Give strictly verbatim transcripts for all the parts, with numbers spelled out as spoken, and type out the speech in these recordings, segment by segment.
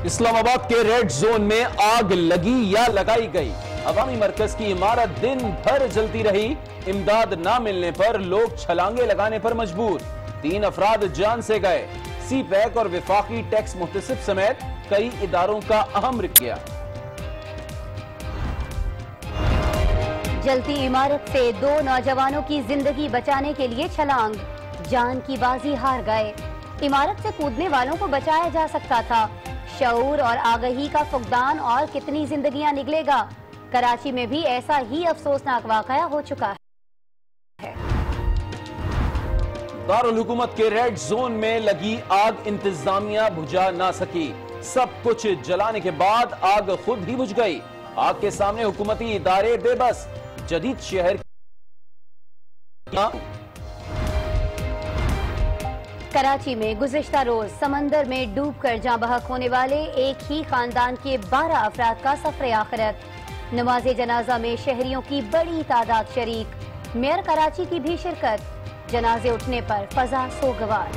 इस्लामाबाद के red zone में आग लगी या लगाई गई। अवामी मरकज की इमारत दिन भर जलती रही। इमदाद ना मिलने पर लोग छलांगे लगाने पर मजबूर। तीन अफराद जान से गए। सी पैक और विफाकी टैक्स मुहतसिब समेत कई इदारों का अहम रिक्या। जलती इमारत से दो नौजवानों की जिंदगी बचाने के लिए छलांग, जान की बाजी हार गए। इमारत से कूदने वालों को बचाया जा सकता था। शऊर और आगही का फुकदान, और कितनी जिंदगियां निकलेगा। कराची में भी ऐसा ही अफसोसनाक वाकया हो चुका है। दारुल हुकूमत के रेड जोन में लगी आग इंतजामिया बुझा ना सकी। सब कुछ जलाने के बाद आग खुद ही बुझ गई। आग के सामने हुकूमती इदारे बेबस। जदीद शहर कराची में गुज़िश्ता रोज समंदर में डूबकर जाँ बहक होने वाले एक ही खानदान के बारह अफराद का सफर आखिरत। नमाज जनाजा में शहरियों की बड़ी तादाद शरीक। मेयर कराची की भी शिरकत। जनाजे उठने पर फजा सोगवार।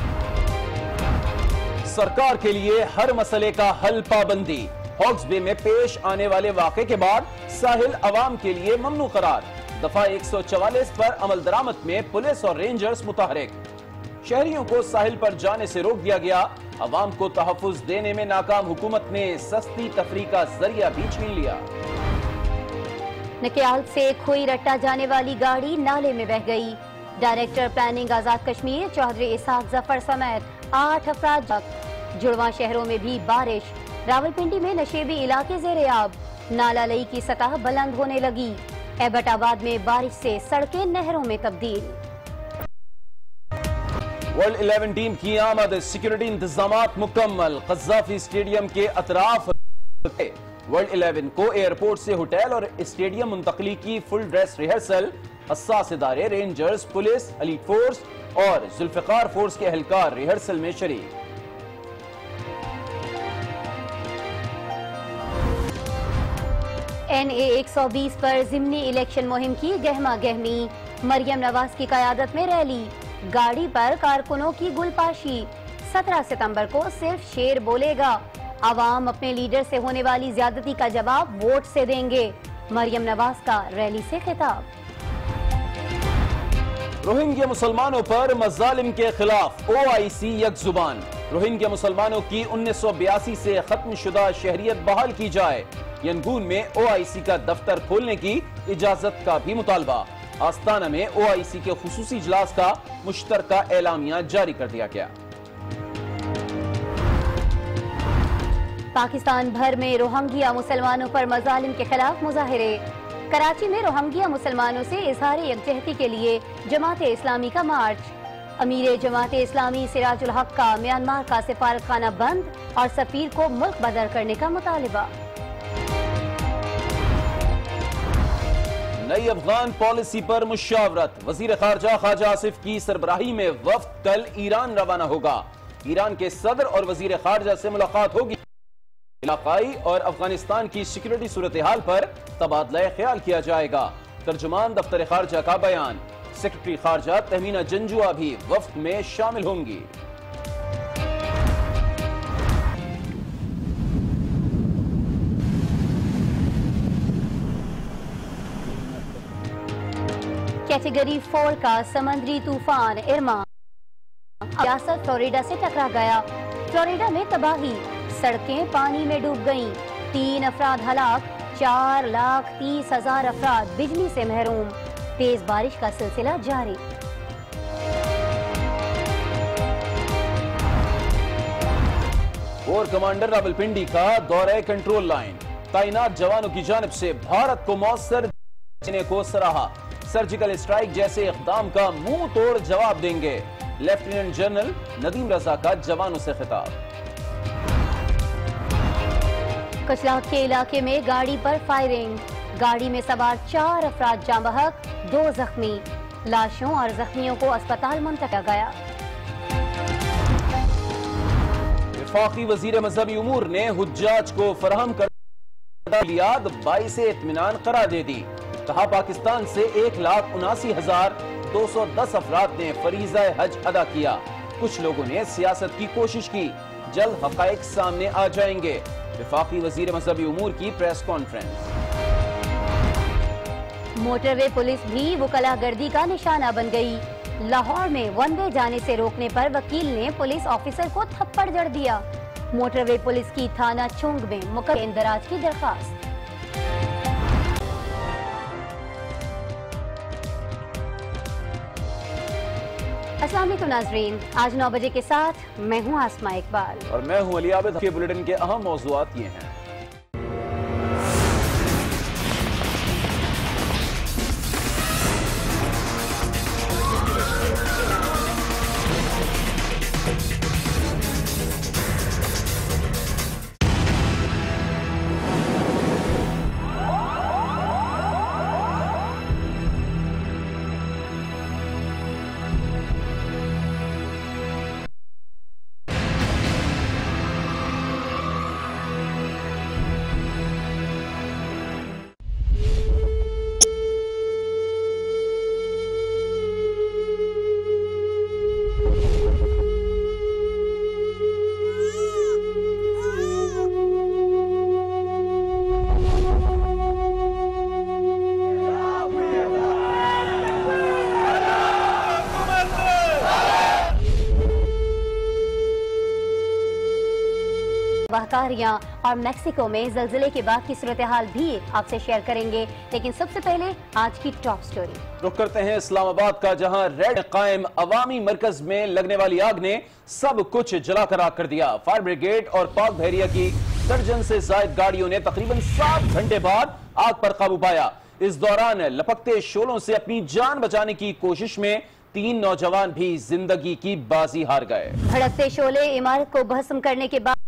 सरकार के लिए हर मसले का हल पाबंदी। हॉक्स बे में पेश आने वाले वाक़े के बाद साहिल अवाम के लिए ममनू करार। दफा एक सौ चवालीस पर अमल दरामद में पुलिस और रेंजर्स मुतहरिक। शहरियों को साहिल पर जाने से रोक दिया गया। अवाम को तहफ़्फ़ुज़ देने में नाकाम हुकूमत ने सस्ती तफरी का जरिया भी छीन लिया। नकियाल से खोई रट्टा जाने वाली गाड़ी नाले में बह गई। डायरेक्टर प्लानिंग आजाद कश्मीर चौधरी इसाक जफर समेत आठ अफराद जख्म। जुड़वा शहरों में भी बारिश। रावलपिंडी में नशेबी इलाके ज़ेर-ए-आब। नाला लई की सतह बुलंद होने लगी। एबटाबाद में बारिश से सड़कें नहरों में तब्दील। वर्ल्ड इलेवन टीम की आमद। सिक्योरिटी इंतजामात मुकम्मल। कज़्ज़ाफ़ी स्टेडियम के अतराफ वर्ल्ड इलेवन को एयरपोर्ट से होटल और स्टेडियम मुंतकली की फुल ड्रेस रिहर्सल। हसास इदारे, रेंजर्स, पुलिस, एलीट फोर्स और जुल्फ़िकार फोर्स के एहलकार रिहर्सल में शरीक। एन ए एक सौ बीस पर जिमनी इलेक्शन मुहिम की गहमा गहमी। मरियम नवाज की क़यादत में रैली। गाड़ी पर कारकुनों की गुलपाशी। सत्रह सितंबर को सिर्फ शेर बोलेगा। आवाम अपने लीडर से होने वाली ज्यादती का जवाब वोट से देंगे। मरियम नवाज का रैली से खिताब। रोहिंग्या मुसलमानों पर मज़ालिम के खिलाफ ओ आई सी यकजुबान। रोहिंग्या मुसलमानों की उन्नीस सौ बयासी से खत्म शुदा शहरियत बहाल की जाए। यंगून में ओ आई सी का दफ्तर खोलने की इजाजत का भी मुतालबा। आस्ताना में ओ आई सी के खुसूसी इजलास का मुश्तरका एलामिया जारी कर दिया गया। पाकिस्तान भर में रोहिंग्या मुसलमानों पर मज़ालिम के खिलाफ मुजाहिरे। कराची में रोहिंग्या मुसलमानों से इजहार यकजहती के लिए जमात इस्लामी का मार्च। अमीर जमात इस्लामी सिराजुल हक का म्यांमार का सिफारत खाना बंद और सफीर को मुल्क बदर करने का मुतालिबा। नई अफगान पॉलिसी पर मुशावरत। वजीर खारजा ख्वाजा आसिफ की सरबराही में वफ्द कल ईरान रवाना होगा। ईरान के सदर और वजीर खारजा से मुलाकात होगी। इलाकाई और अफगानिस्तान की सिक्योरिटी सूरत हाल पर तबादला ख्याल किया जाएगा। तर्जुमान दफ्तर खारजा का बयान। सेक्रेटरी खारजा तहमीना जंजुआ भी वफ्द में शामिल होंगी। कैटेगरी फोर का समुद्री तूफान इरमा रियासत फ्लोरिडा से टकरा गया। फ्लोरिडा में तबाही। सड़कें पानी में डूब गईं। तीन अफराद हलाक। चार लाख तीस हजार अफराद बिजली से महरूम। तेज बारिश का सिलसिला जारी। कोर कमांडर रावलपिंडी का दौरे कंट्रोल लाइन। तैनात जवानों की जानिब से भारत को मौसर देने को सराहा। सर्जिकल स्ट्राइक जैसे इक़दाम का मुंह तोड़ जवाब देंगे। लेफ्टिनेंट जनरल नदीम रजा का जवानों से खिताब। कचलाग के इलाके में गाड़ी पर फायरिंग। गाड़ी में सवार चार अफराद जाँ बहक, दो जख्मी। लाशों और जख्मियों को अस्पताल मुंतकिल किया गया। वफाकी वजीर मजहबी उमूर ने हुज्जाज को फराहम कर लियाद बाईस इत्मीनान करार दे दी। कहा पाकिस्तान से एक लाख उनासी हजार दो सौ दस अफराद ने फरीज़ा हज अदा किया। कुछ लोगों ने सियासत की कोशिश की। जल्द हकायक सामने आ जाएंगे। वफाकी वजीर मजहबी उमूर की प्रेस कॉन्फ्रेंस। मोटरवे पुलिस भी वकलागर्दी का निशाना बन गई। लाहौर में वन वे जाने से रोकने पर वकील ने पुलिस ऑफिसर को थप्पड़ जड़ दिया। मोटरवे पुलिस की थाना चुंग में मुकदमे इंदराज की दरखास्त। अस्सलाम वालेकुम नाज़रीन, आज नौ बजे के साथ मैं हूं आसमा इकबाल और मैं हूं अली आबिद। के बुलेटिन के अहम मौज़ूआत ये हैं। वाहकारियां और मेक्सिको में जल्जले के बाद की सूरत हाल भी आपसे शेयर करेंगे, लेकिन सबसे पहले आज की टॉप स्टोरी रुक करते हैं इस्लामाबाद का, जहां रेड कायम अवामी मरकज में लगने वाली आग ने सब कुछ जलाकर राख कर दिया। फायर ब्रिगेड और पाक बहरिया की दर्जन से जायद गाड़ियों ने तकरीबन सात घंटे बाद आग पर काबू पाया। इस दौरान लपकते शोलों से अपनी जान बचाने की कोशिश में तीन नौजवान भी जिंदगी की बाजी हार गए। भड़कते शोले इमारत को भस्म करने के बाद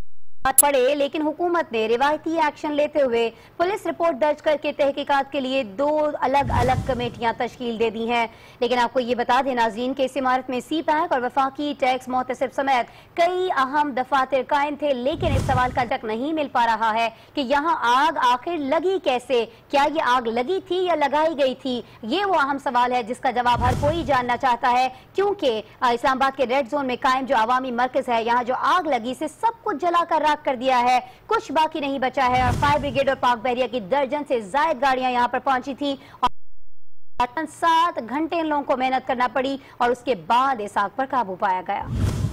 पड़े, लेकिन हुकूमत ने रिवायती एक्शन लेते हुए पुलिस रिपोर्ट दर्ज करके तहकीकात के लिए दो अलग अलग कमेटियां तश्कील दे दी हैं। लेकिन आपको ये बता दें नाज़रीन कि इस इमारत में सी पैक और वफाकी टैक्स मोहतसिब समेत कई अहम दफातर कायम थे, लेकिन इस सवाल का तक नहीं मिल पा रहा है कि यहाँ आग आखिर लगी कैसे। क्या ये आग लगी थी या लगाई गई थी? ये वो अहम सवाल है जिसका जवाब हर कोई जानना चाहता है, क्योंकि इस्लामाबाद के रेड जोन में कायम जो अवामी मरकज है, यहाँ जो आग लगी से सब कुछ जलाकर कर दिया है, कुछ बाकी नहीं बचा है। और फायर ब्रिगेड और पाक बहरिया की दर्जन से जायद गाड़ियां यहां पर पहुंची थी और सात घंटे इन लोगों को मेहनत करना पड़ी और उसके बाद इस आग पर काबू पाया गया।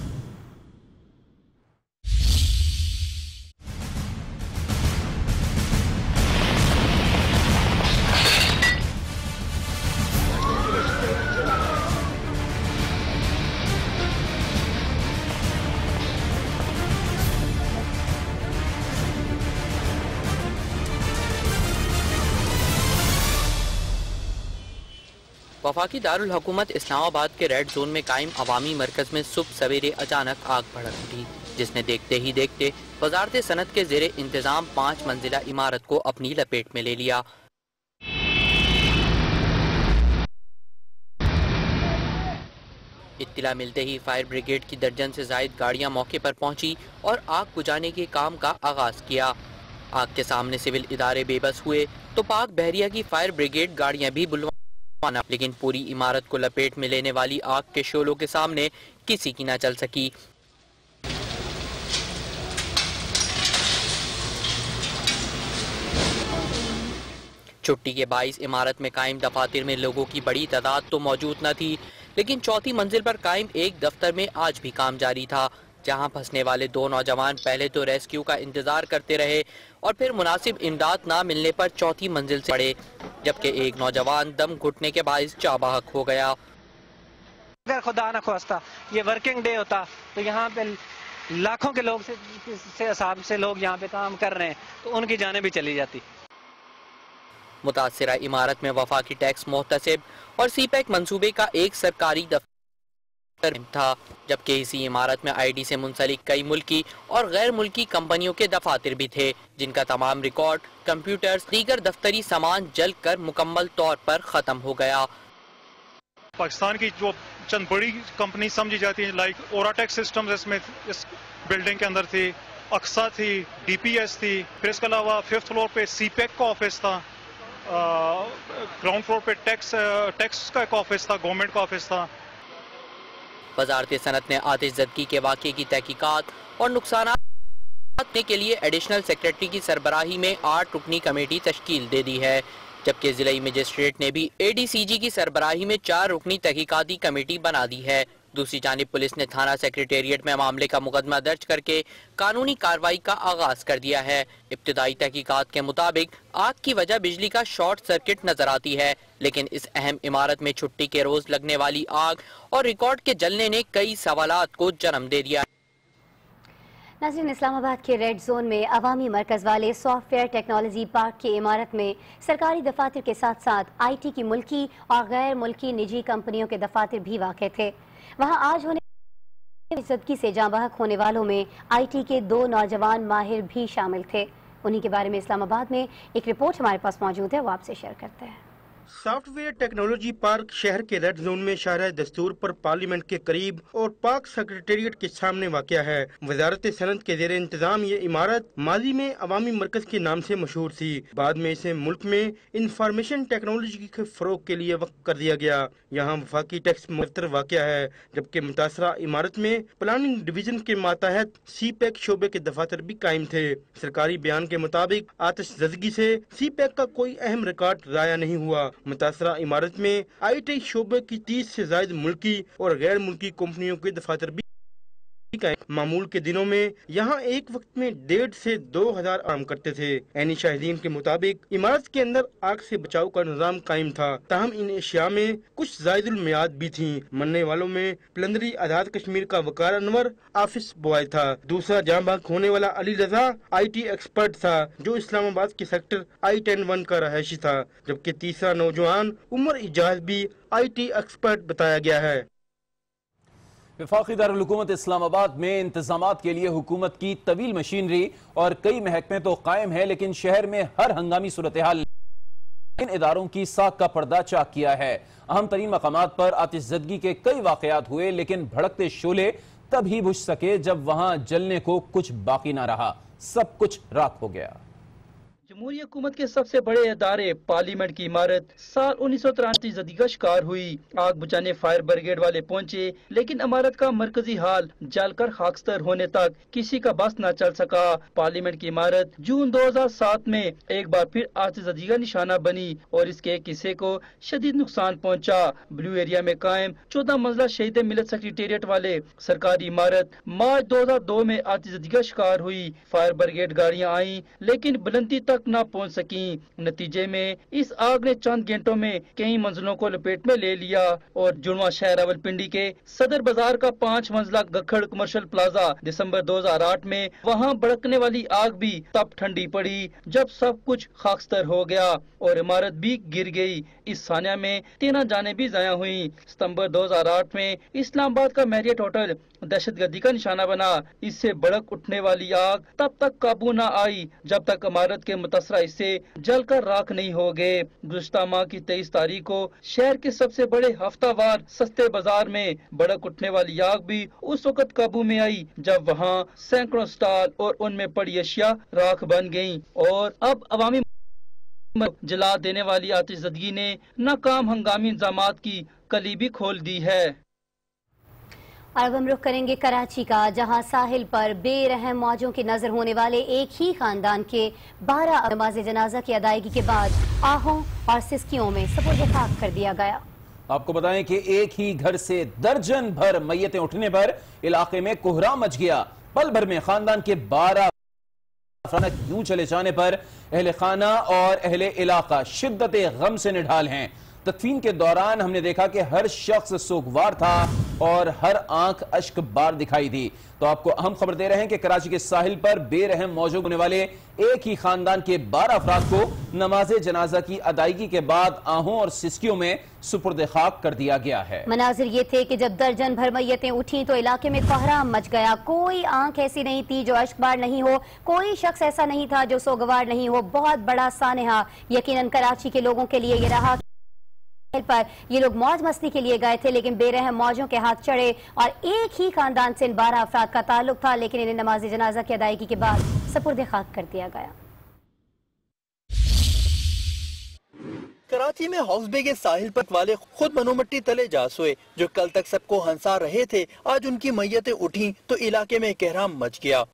वफाकी दारुल हुकूमत इस्लामाबाद के रेड जोन में कायम अवामी मरकज में सुबह सवेरे अचानक आग भड़क उठी, जिसने देखते ही देखते वजारत सनत के जेरे इंतजाम पाँच मंजिला इमारत को अपनी लपेट में ले लिया। इत्तला मिलते ही फायर ब्रिगेड की दर्जन से जायद गाड़ियां मौके पर पहुंची और आग बुझाने के काम का आगाज किया। आग के सामने सिविल इदारे बेबस हुए तो पाक बहरिया की फायर ब्रिगेड गाड़ियां भी बुलवा, लेकिन पूरी इमारत को लपेट में लेने वाली आग के शोलों के सामने किसी की ना चल सकी। छुट्टी के बाईस इमारत में कायम दफातर में लोगों की बड़ी तादाद तो मौजूद न थी, लेकिन चौथी मंजिल पर कायम एक दफ्तर में आज भी काम जारी था, जहां फंसने वाले दो नौजवान पहले तो रेस्क्यू का इंतजार करते रहे और फिर मुनासिब इमदाद ना मिलने पर चौथी मंजिल से पड़े, जबकि एक नौजवान दम घुटने के बाइस जाबाहक हो गया। अगर खुदा न खास्ता ये वर्किंग डे होता तो यहाँ पे लाखों के लोग से, से हिसाब से लोग यहाँ पे काम कर रहे हैं, तो उनकी जानें भी चली जाती। मुतासिरा इमारत में वफाकी टैक्स मोहतसिब और सी पैक मंसूबे का एक सरकारी दफ्तर था, जबकि इसी इमारत में आई डी से मुंसलिक कई मुल्की और गैर मुल्की कंपनियों के दफातर भी थे, जिनका तमाम रिकॉर्ड, कंप्यूटर्स, दीगर दफ्तरी सामान जल कर मुकम्मल तौर पर खत्म हो गया। पाकिस्तान की जो चंद बड़ी कंपनी समझी जाती है, लाइक ओराटेक सिस्टम्स इसमें इस बिल्डिंग के अंदर थी, अक्सा थी, डी पी एस थी, फिर इसके अलावा फिफ्थ फ्लोर पे सी पैक का ऑफिस था, ग्राउंड फ्लोर पे टैक्स टैक्स का एक ऑफिस था, गवर्नमेंट का ऑफिस था। वजारत सनत ने आतिश ज़दगी के वाक़े की तहकीकात और नुकसान के लिए एडिशनल सेक्रेटरी की सरबराही में आठ रुकनी कमेटी तश्कील दे दी है, जबकि जिला मजिस्ट्रेट ने भी ए डी सी जी की सरबराही में चार रुकनी तहकीकाती कमेटी बना दी है। दूसरी जानिब पुलिस ने थाना सेक्रेटेरिएट में मामले का मुकदमा दर्ज करके कानूनी कार्रवाई का आगाज कर दिया है। इब्तिदाई तहकीकात के मुताबिक आग की वजह बिजली का शॉर्ट सर्किट नजर आती है, लेकिन इस अहम इमारत में छुट्टी के रोज लगने वाली आग और रिकॉर्ड के जलने ने कई सवालात को जन्म दे दिया। नाज़रीन, इस्लामाबाद के रेड जोन में अवामी मरकज वाले सॉफ्टवेयर टेक्नोलॉजी पार्क की इमारत में सरकारी दफातर के साथ साथ आई टी की मुल्की और गैर मुल्की निजी कंपनियों के दफातर भी वाक़ थे। वहाँ आज होने ज़दगी से जाँ बहक होने वालों में आई टी के दो नौजवान माहिर भी शामिल थे। उन्हीं के बारे में इस्लामाबाद में एक रिपोर्ट हमारे पास मौजूद है, वो आपसे शेयर करते हैं। सॉफ्टवेयर टेक्नोलॉजी पार्क शहर के रेड जोन में शाहराह दस्तूर पर पार्लियामेंट के करीब और पाक सेक्रेटेरिएट के सामने वाक़या है। वजारत सनत के ज़ेरे इंतजाम ये इमारत माजी में अवामी मरकज के नाम से मशहूर थी। बाद में इसे मुल्क में इंफॉर्मेशन टेक्नोलॉजी के फरोग के लिए वक्फ कर दिया गया। यहाँ वफाकी टैक्स मुफ्तर वाक़या है, जबकि मुतासरा इमारत में प्लानिंग डिवीजन के मातहत सी पैक शोबे के दफातर भी कायम थे। सरकारी बयान के मुताबिक आतिशज़दगी से सी पैक का कोई अहम रिकॉर्ड ज़ाया नहीं हुआ। मुतासरा इमारत में आई टी शोबे की तीस से ज्यादा मुल्की और गैर मुल्की कंपनियों के दफातर भी मामूल के दिनों में यहाँ एक वक्त में डेढ़ से दो हजार आम करते थे। ऐनी शाहिदीन के मुताबिक इमारत के अंदर आग से बचाव का निजाम कायम था, ताहम इन एशिया में कुछ जायदुल मियाद भी थी। मरने वालों में पिलंदरी आजाद कश्मीर का वकार अनवर ऑफिस बॉय था। दूसरा जाँ बहक होने वाला Ali Raza I T expert था, जो इस्लामाबाद के सेक्टर आई टेन वन का रहायशी था, जबकि तीसरा नौजवान उमर इजाज भी आई टी एक्सपर्ट बताया गया है। वफाकी दारुल हुकूमत इस्लामाबाद में इंतजामात के लिए हुकूमत की तवील मशीनरी और कई महकमे तो कायम है, लेकिन शहर में हर हंगामी सूरत हाल इन इदारों की साख का पर्दा चाक किया है। अहम तरीन मकामात पर आतिशज़दगी के कई वाकयात हुए, लेकिन भड़कते शोले तभी बुझ सके जब वहां जलने को कुछ बाकी ना रहा, सब कुछ राख हो गया। जमहूरी हुकूमत के सबसे बड़े इदारे पार्लियामेंट की इमारत साल उन्नीस सौ तिरानवे जदी का शिकार हुई। आग बुझाने फायर ब्रिगेड वाले पहुंचे, लेकिन इमारत का मरकजी हाल जलकर खाकस्तर होने तक किसी का बस न चल सका। पार्लियामेंट की इमारत जून दो हजार सात में एक बार फिर आतिशज़दगी का निशाना बनी और इसके एक हिस्से को शदीद नुकसान पहुँचा। ब्लू एरिया में कायम चौदह मंजिला शहीद मिलत सेक्रेटेरिएट वाले सरकारी इमारत मार्च दो हजार दो में आतिशज़दगी का शिकार हुई। फायर ब्रिगेड गाड़ियाँ आई, लेकिन बुलंदी तक न पहुंच सकी। नतीजे में इस आग ने चंद घंटों में कई मंजिलों को लपेट में ले लिया और जुड़वा शहर रावलपिंडी के सदर बाजार का पाँच मंजिला गखड़ कमर्शियल प्लाजा दिसंबर दो हजार आठ में वहां भड़कने वाली आग भी तब ठंडी पड़ी जब सब कुछ खाकस्तर हो गया और इमारत भी गिर गई। इस सानिया में तेरह जानें भी ज़ाया हुई। सितंबर दो हजार आठ में इस्लामाबाद का मैरियट होटल दहशतगर्दी का निशाना बना। इससे भड़क उठने वाली आग तब तक काबू न आई जब तक इमारत के मुतासरा हिस्से जलकर राख नहीं हो गए। गुज़श्ता माह की तेईस तारीख को शहर के सबसे बड़े हफ्तावार सस्ते बाजार में भड़क उठने वाली आग भी उस वक्त काबू में आई जब वहां सैकड़ों स्टॉल और उनमें पड़ी अशिया राख बन गयी और अब अवामी जला देने वाली आतिशज़दगी ने नाकाम हंगामी इंतजामात की कली भी खोल दी है। अब हम रुख करेंगे कराची का, जहां साहिल पर बेरहम मौजों की नजर होने वाले एक ही खानदान के बारह नमाज जनाजा की अदायगी के बाद आहों और सिस्कियों में सुपुर्द खाक कर दिया गया। आपको बताएं कि एक ही घर से दर्जन भर मैयतें उठने पर इलाके में कोहराम मच गया। पल भर में खानदान के बारह यूं चले जाने पर अहले खाना और अहले इलाका शिद्दत गम से निढाल हैं। तदफीन के दौरान हमने देखा कि हर शख्स सोगवार था और हर आंख अश्क बार दिखाई दी। तो आपको अहम खबर दे रहे हैं कि कराची के साहिल पर बेरहम मौजूद होने वाले एक ही खानदान के बारह अफराद को नमाज जनाजा की अदायगी के बाद आहों और सिस्कियों में सुपुर्द खाक कर दिया गया है। मनाजिर ये थे कि जब दर्जन भर मैयतें उठी तो इलाके में कोहराम मच गया। कोई आंख ऐसी नहीं थी जो अश्कबार नहीं हो, कोई शख्स ऐसा नहीं था जो सोगवार नहीं हो। बहुत बड़ा सानेहा यकीनन कराची के लोगों के लिए ये रहा पर ये लोग मौज मस्ती के लिए गए थे, लेकिन बेरहम मौजों के हाथ चढ़े और एक ही खानदान से इन बारह अफराद का ताल्लुक था, लेकिन इन्हें नमाज जनाजा की अदायगी के बाद सुपुर्द खाक कर दिया गया। कराची में हॉक्स बे के साहिल पर वाले खुद मनोमट्टी तले जा सोए जो कल तक सबको हंसा रहे थे, आज उनकी मैयतें उठी तो इलाके में कहराम मच गया।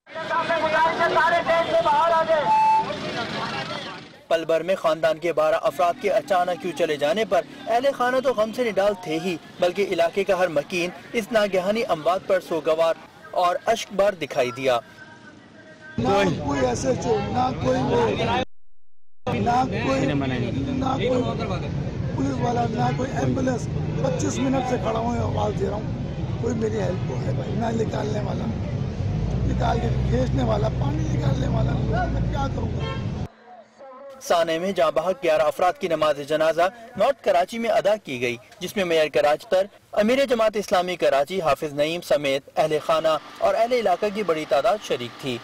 पल भर में खानदान के बारह अफराद के अचानक क्यों चले जाने पर अहले खाना तो गम से निडाल थे ही, बल्कि इलाके का हर मकीन इस नागहानी अमवात पर सोगवार और अश्कबार दिखाई दिया। ना कोई ऐसे ना कोई वो ना कोई ना कोई पुलिस वाला, ना कोई एम्बुलेंस। पच्चीस मिनट से खड़ा हूँ, आवाज दे रहा हूँ, कोई मेरी हेल्प को है भाई। मैं निकालने वाला, निकाल के खींचने वाला, पानी निकालने वाला, मैं क्या करूँगा। साने में जहाँ बहक ग्यारह अफराद की नमाज जनाजा नॉर्थ कराची में अदा की गई, जिसमें मेयर कराची पर अमीर जमात इस्लामी कराची हाफिज नईम समेत अहले खाना और अहले इलाका की बड़ी तादाद शरीक थी।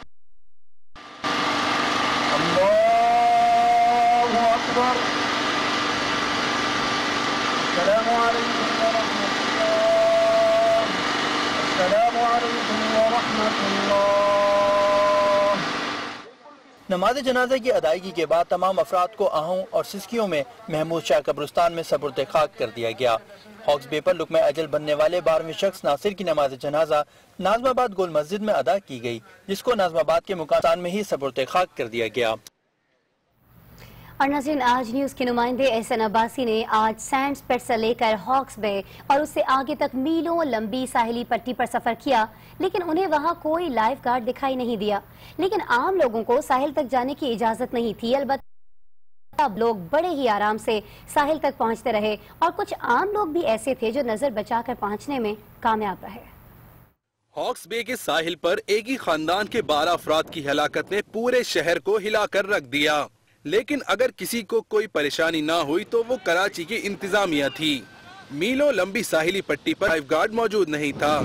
नमाज जनाजा की अदायगी के बाद तमाम अफराद को आहों और सिस्कियों में महमूद शाह कब्रिस्तान में सपुर्द खाक कर दिया गया। हॉक्स बे पर लुक्मा अजल बनने वाले बारहवें शख्स नासिर की नमाज जनाजा नाजमाबाद गोल मस्जिद में अदा की गई, जिसको नाजमाबाद के मुकाम में ही सपुर्द खाक कर दिया गया। और नाज़रीन, आज न्यूज़ के नुमाइंदे एहसन अब्बासी ने आज सैंड्स पेट से लेकर हॉक्स बे और उससे आगे तक मीलों लंबी साहिली पट्टी पर सफर किया, लेकिन उन्हें वहां कोई लाइफ गार्ड दिखाई नहीं दिया। लेकिन आम लोगों को साहिल तक जाने की इजाजत नहीं थी। अलबत्ता अब लोग बड़े ही आराम से साहिल तक पहुंचते रहे और कुछ आम लोग भी ऐसे थे जो नजर बचाकर पहुंचने में कामयाब रहे। हॉक्स बे के साहिल पर एक ही खानदान के बारह अफराद की हलाकत ने पूरे शहर को हिलाकर रख दिया, लेकिन अगर किसी को कोई परेशानी ना हुई तो वो कराची की इंतजामिया थी। मीलों लंबी साहिली पट्टी पर लाइफ गार्ड मौजूद नहीं था।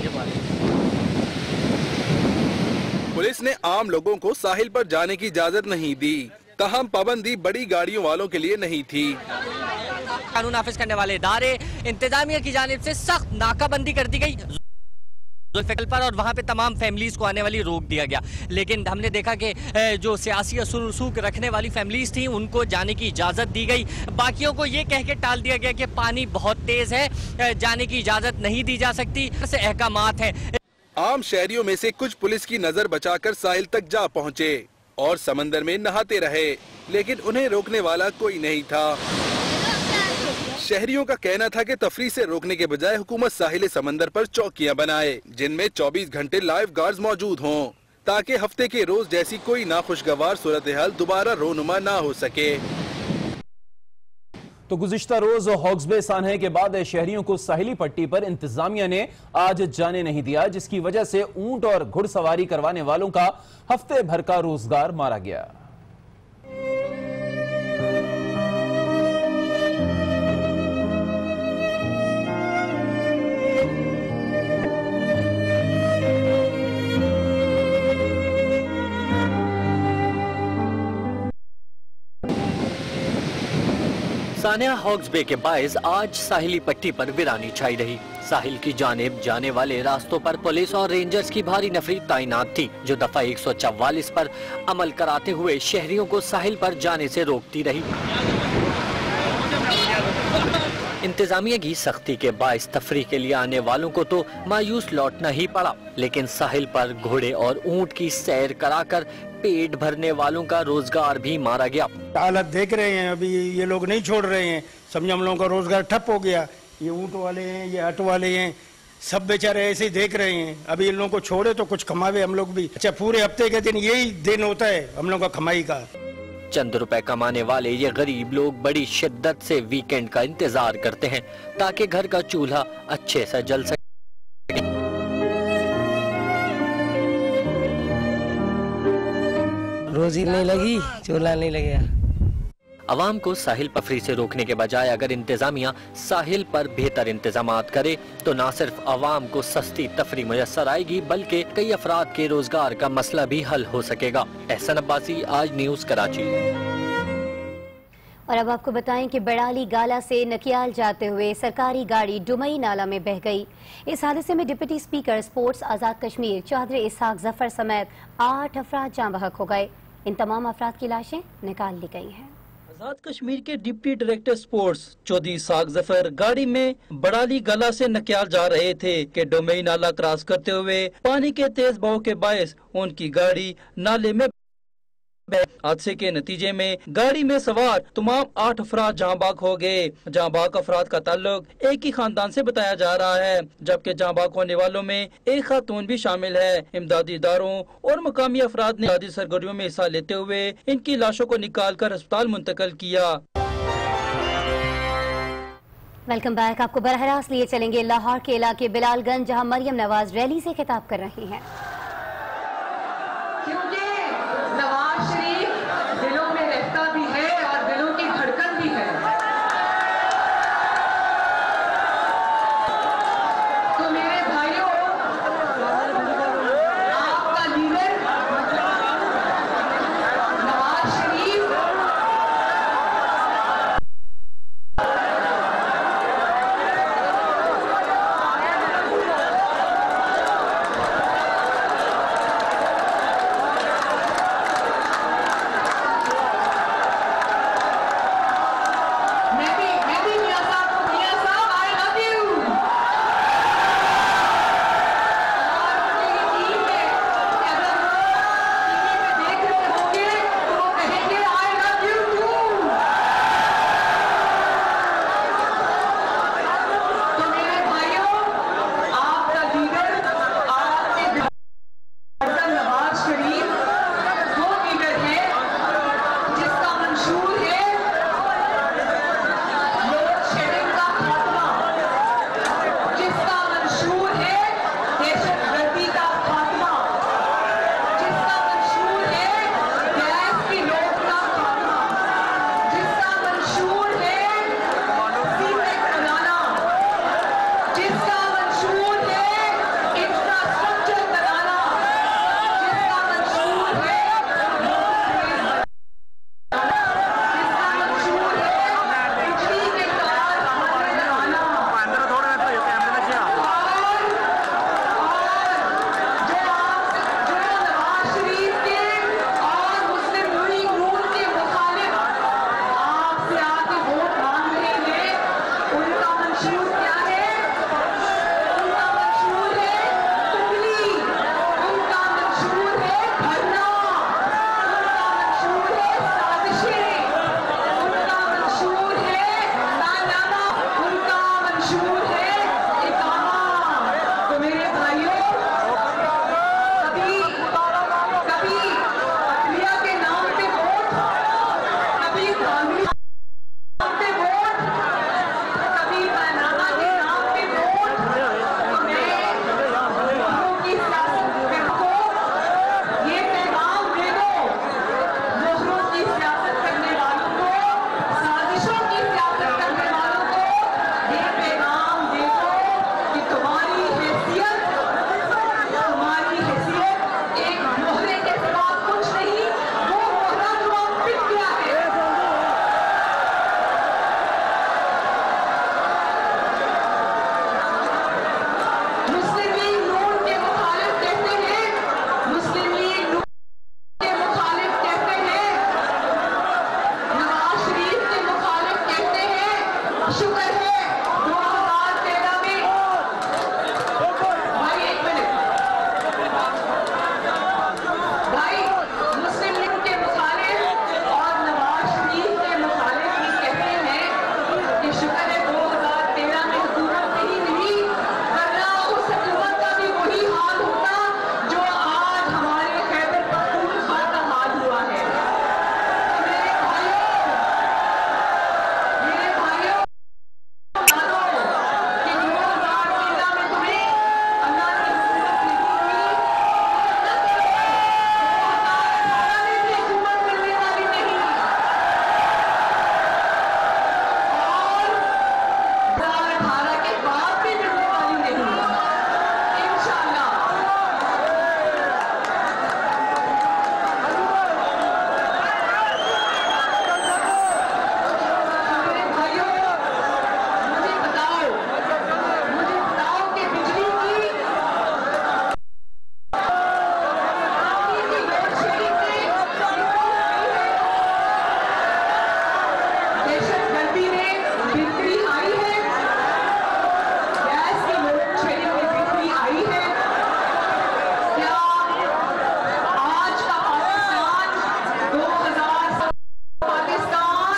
पुलिस ने आम लोगों को साहिल पर जाने की इजाजत नहीं दी, तहम पाबंदी बड़ी गाड़ियों वालों के लिए नहीं थी। कानून नाफिज करने वाले इदारे इंतजामिया की जानिब से सख्त नाकाबंदी कर दी गई पर और वहाँ पे तमाम फैमिलीज को आने वाली रोक दिया गया। लेकिन हमने देखा कि जो सियासी असुल रसूख रखने वाली फैमिलीज थी उनको जाने की इजाज़त दी गई। बाकियों को ये कह के टाल दिया गया कि पानी बहुत तेज़ है, जाने की इजाज़त नहीं दी जा सकती। ऐसे अहकामात हैं। आम शहरियों में से कुछ पुलिस की नजर बचाकर साहिल तक जा पहुँचे और समंदर में नहाते रहे, लेकिन उन्हें रोकने वाला कोई नहीं था। शहरियों का कहना था कि तफरी से रोकने के बजाय हुकूमत साहिल समंदर पर चौकियां बनाए, जिनमें चौबीस घंटे लाइफ गार्ड्स मौजूद हों, ताकि हफ्ते के रोज जैसी कोई नाखुशगवार सूरत हाल दोबारा रोनुमा ना हो सके। तो गुज़िश्ता रोज हॉक्स बे सान्हे के बाद शहरियों को साहिली पट्टी पर इंतजामिया ने आज जाने नहीं दिया, जिसकी वजह से ऊंट और घुड़सवारी करवाने वालों का हफ्ते भर का रोजगार मारा गया। सानिया हॉक्स बे के बायस आज साहिली पट्टी पर वीरानी छाई रही। साहिल की जानिब जाने वाले रास्तों पर पुलिस और रेंजर्स की भारी नफरी तैनात थी, जो दफा एक सौ चौवालीस पर अमल कराते हुए शहरियों को साहिल पर जाने से रोकती रही। इंतजामिया की सख्ती के बायस तफरी के लिए आने वालों को तो मायूस लौटना ही पड़ा, लेकिन साहिल पर घोड़े और ऊंट की सैर कराकर पेट भरने वालों का रोजगार भी मारा गया। हालत देख रहे हैं, अभी ये लोग नहीं छोड़ रहे हैं, समझे हम लोगों का रोजगार ठप हो गया। ये ऊंट वाले हैं, ये ऑटो वाले हैं, सब बेचारे ऐसे ही देख रहे हैं। अभी इन लोगों को छोड़े तो कुछ कमावे हम लोग भी। अच्छा, पूरे हफ्ते के दिन यही दिन होता है हम लोग का कमाई का। चंद रुपए कमाने वाले ये गरीब लोग बड़ी शिद्दत से वीकेंड का इंतजार करते हैं ताकि घर का चूल्हा अच्छे से जल सके। रोजी नहीं लगी, चूल्हा नहीं लगेगा। अवाम को साहिल पफरी से रोकने के बजाय अगर इंतजामिया साहिल पर बेहतर इंतजामात करे तो न सिर्फ अवाम को सस्ती तफरी मुयस्सर आएगी, बल्कि कई अफराद के रोजगार का मसला भी हल हो सकेगा। एहसन अब्बासी, आज न्यूज़ कराची। और अब आपको बताएं कि बड़ाली गाला से नकियाल जाते हुए सरकारी गाड़ी डुमई नाला में बह गई। इस हादसे में deputy speaker sports Azad Kashmir Chaudhry Ishaq Zafar समेत आठ अफराद जाँ बहक हो गए। इन तमाम अफराद की लाशें निकाल ली गई हैं। आजाद कश्मीर के deputy director sports Chaudhry Ishaq Zafar गाड़ी में बड़ाली गला से नक्याल जा रहे थे कि डोमई नाला क्रॉस करते हुए पानी के तेज बहाव के बायस उनकी गाड़ी नाले में हादसे के नतीजे में गाड़ी में सवार तमाम आठ अफराद जहां बाग हो गए। जहां बाग अफराद का ताल्लुक एक ही खानदान से बताया जा रहा है, जबकि जहां बाग होने वालों में एक खातून भी शामिल है। इमदादी इदारों और मकामी अफराद ने इमदादी सरगर्मियों में हिस्सा लेते हुए इनकी लाशों को निकाल कर अस्पताल मुंतकिल किया। Welcome back. आपको बरह रास्त लिए चलेंगे लाहौर के इलाके बिलालगंज, जहाँ मरियम नवाज रैली से खिताब कर रही हैं।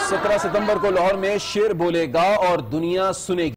सत्रह सितंबर को लाहौर में शेर बोलेगा और दुनिया सुनेगी।